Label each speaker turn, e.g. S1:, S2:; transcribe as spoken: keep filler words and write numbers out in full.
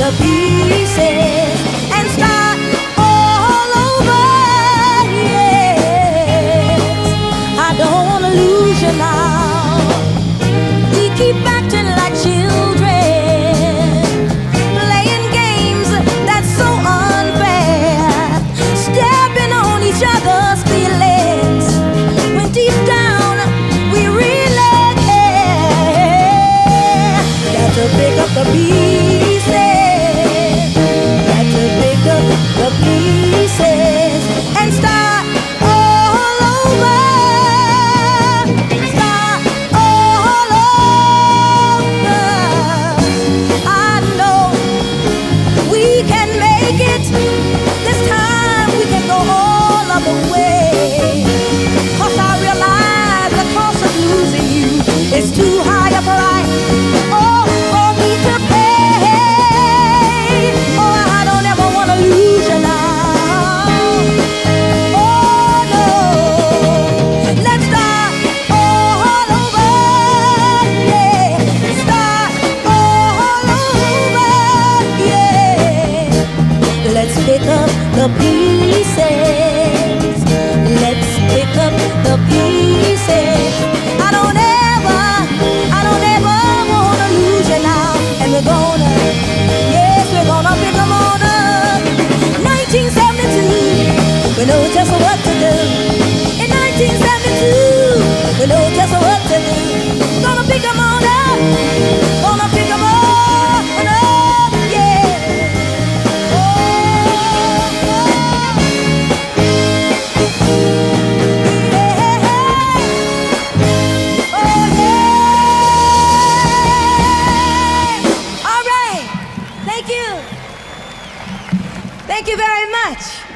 S1: the pieces and start all over. Yes, I don't want to lose you now. We keep acting like children, playing games that's so unfair, stepping on each other's feelings when deep down we really care. Got to pick up the pieces, got to pick up the pieces and start all over. Start all over. I know we can make it. This time we can go all of the way. 'Cause I realize the cost of losing you is too high a price. Oh, for me to pay. Oh, I don't ever want to lose you now. Oh, no. Let's start all over. Yeah. Start all over. Yeah. Let's pick up the pieces. Let's pick up the pieces. I don't ever, I don't ever wanna lose you now. And we're gonna, yes, we're gonna pick them on up. nineteen seventy-two, we know just what to do. In nineteen seventy-two, we know just what to do. Gonna pick them on up. Gonna pick them on up, yeah. Oh, oh. Yeah. Oh, yeah. All right. Thank you. Thank you very much.